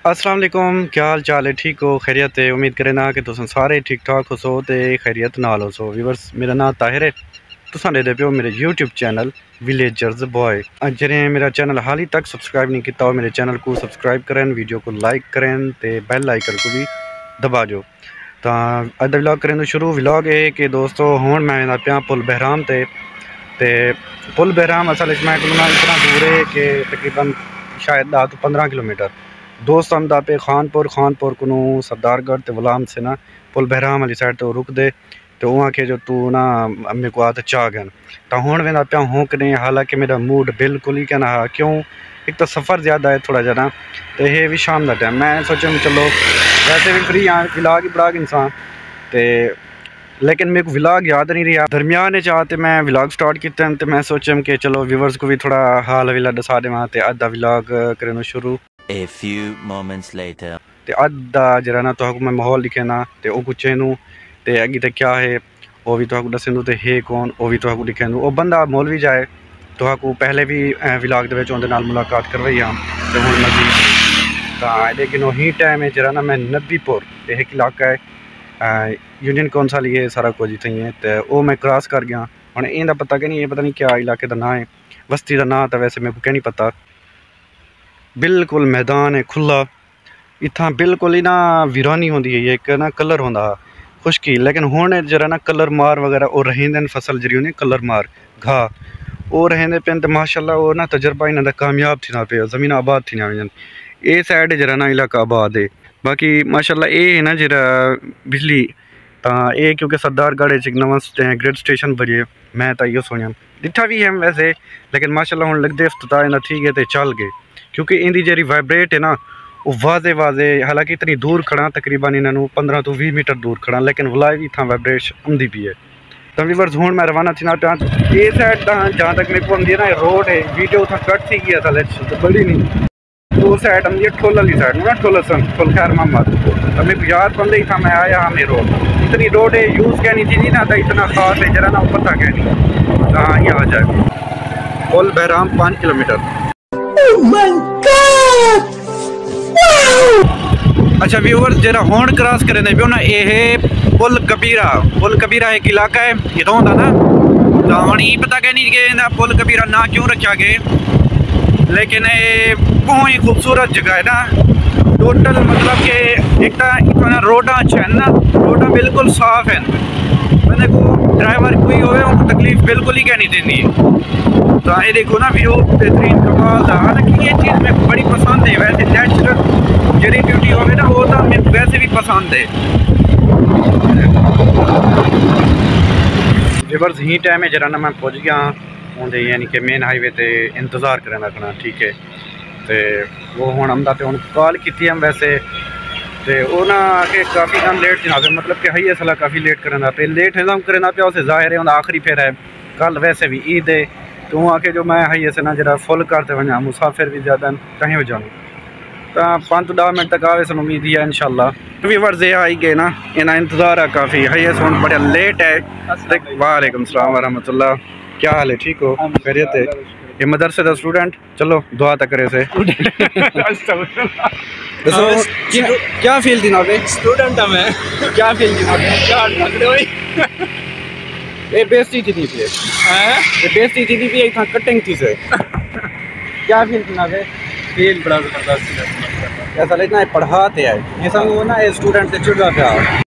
अस्सलाम वालेकुम, क्या हाल चाल है? ठीक हो? खैरियत है? उम्मीद करें ना कि तुम सारे ठीक ठाक हो सो ते खैरियत नाल हो सो। व्यूअर्स, मेरा नाम ताहिर है। तुसां दे पे हो मेरे यूट्यूब चैनल विलेजर्स बॉय। जिन्हें मेरा चैनल हाल ही तक सब्सक्राइब नहीं किया, मेरे चैनल को सब्सक्राइब करें, वीडियो को लाइक करें तो बैल आइकन को भी दबा जो। तो अज दा व्लॉग करें तो शुरू। व्लॉग है कि दोस्तों हुण मैं पिया पुल बहराम ते पुल बहराम असल मैं इतना दूर है कि तकरीबन शायद 10 तो 15 किलोमीटर। दोस्त हम पे खानपुर को सरदारगढ़ ते गुलाम से ना पुल बहराम वाली साइड तो रुक दे तो वहाँ के जो तू ना मेरे को आते चाह गए तो हूँ वेंदा पिया हूँ कि नहीं। हालांकि मेरा मूड बिल्कुल ही क्या ना क्यों, एक तो सफ़र ज़्यादा है थोड़ा जना, तो ये भी शाम का टाइम मैं सोचा चलो वैसे भी फ्री हाँ विलाग ही बड़ा इंसान तो, लेकिन मेरे को विलाग याद नहीं रहा। दरमियान चाहते मैं विलाग स्टार्ट किया तो मैं सोचा कि चलो व्यूवर्स को भी थोड़ा हाल हवीला दसा देवां तो अद्धा विलाग करना शुरू। A few moments later. ते अद्धा जरा ना तो मैं माहौल लिखे ना तो वो कुछ नू तो अगी तो क्या है वो भी तो दसें तो है कौन वो भी तो लिखे वो बंदा मोल भी जाए तो पहले भी विलाग के मुलाकात करवाई हम तो हूँ मजीद तो, लेकिन वही टाइम है जरा ना मैं नबीपुर एक इलाका है यूनियन कौंसल ये सारा कुछ इतना ही है तो वो मैं क्रॉस कर गया। हूँ इनका पता कि नहीं, ये पता नहीं क्या इलाके का ना है, बस्ती का ना तो वैसे मेरे को क्या नहीं पता। बिल्कुल मैदान है खुला इतना, बिल्कुल ही ना वीरानी होंगी है, एक ना कलर होंदा खुशकी, लेकिन हुण जरा ना कलर मार वगैरह और रहेंदे फसल जरी होंदी कलर मार घा वो रहेंदे पे तो माशाल्लाह वो ना तजर्बा इन्हां दा कामयाब थी ना पे ज़मीन आबाद थी ना वजन ये साइड जरा ना इलाका आबाद है। बाकी माशाल्लाह ये है ना जरा बिजली ये क्योंकि सरदारगढ़ एक नवा ग्रेड स्टेशन बजे मैं तो इो सुनिया डिठा भी है वैसे, लेकिन माशाल्लाह हुण लगदे इफ्तिताह ठीक है तो चल गए क्योंकि इनकी जी वाइब्रेट है ना वो वाजे हालांकि इतनी दूर खड़ा तकरीबन इन्होंने 15 तो 20 मीटर दूर खड़ा, लेकिन वलाई भी इतना वाइब्रेशन आँदी भी है। तो व्यूअर्स हूँ मैं रवाना थी ना पिया ये साइड जहाँ तक मेरे को आँदी है ना रोड है वीडियो उतना कट थी गया था बड़ी नहीं तो साइड आँदी है ठोल वाली साइड ना ठोलसन ठोल खैर मोहम्मद तो मेरे को याद बंदे ही था मैं आया हाँ मेरे रोड इतनी रोड है यूज़ कहनी थी ना तो इतना खास है जरा ना पता कहनी हाँ ये आ जाए पुल बहराम 5 किलोमीटर। अच्छा व्यूअर्स जरा हॉर्न क्रॉस करें पियो ना ये पुल कबीरा एक इलाका है इतों का ना तो हम ही पता कह नहीं कि पुल कबीरा ना क्यों रखा गया, लेकिन ये बहुत ही खूबसूरत जगह है ना टोटल मतलब कि एक तो रोडा अच्छा है ना रोडा बिल्कुल साफ है मैंने को ड्राइवर कोई हो उनको तकलीफ बिल्कुल ही कहनी देनी है। तो ये देखो ना व्यू बेहतरीन कमाल था। हालांकि ये चीज़ मेरे को बड़ी पसंद है वैसे नेचुरल जरी ब्यूटी हो ना वो तो मेरे वैसे भी पसंद है। रिवर्स ही टाइम है जरा ना मैं पहुँच गया होंगे यानी कि मेन हाईवे पे इंतज़ार करें रखना ठीक है तो वो हूँ आमदा तो हूँ कॉल की हम वैसे तो वो ना कि काफ़ी काम लेट थी ना मतलब कि हाई असला काफ़ी लेट करना पे लेट है करना पे उसे ज़ाहिर है आखिरी फेर है कल वैसे भी ईद है तो वहाँ के जो मैं हाई से ना जरा फुल करते वजा मुसाफिर भी ज़्यादा कहीं हो जाऊँ तो 5 to 10 मिनट तक आवे सन उम्मीद है इंशाल्लाह। व्यूअर्स ये आई गए ना इन्हें इंतज़ार है काफ़ी हाई सुन बड़ा लेट है। वालेकुम सलाम वरहमतुल्लाह, क्या हाल है? ठीक हो? खैरियत है? ये मदरसे का स्टूडेंट चलो दुआ तक करे से क्या फील थी ना स्टूडेंट है मैं क्या फील थी ना ये बेइज्जती थी थी ये बेइज्जती थी थी इतना कटिंग थी से क्या फील थी ना फील बड़ा ज़बरदस्त ऐसा इतना पढ़ाते हैं ये सब वो ना स्टूडेंट से चिड़ रहा था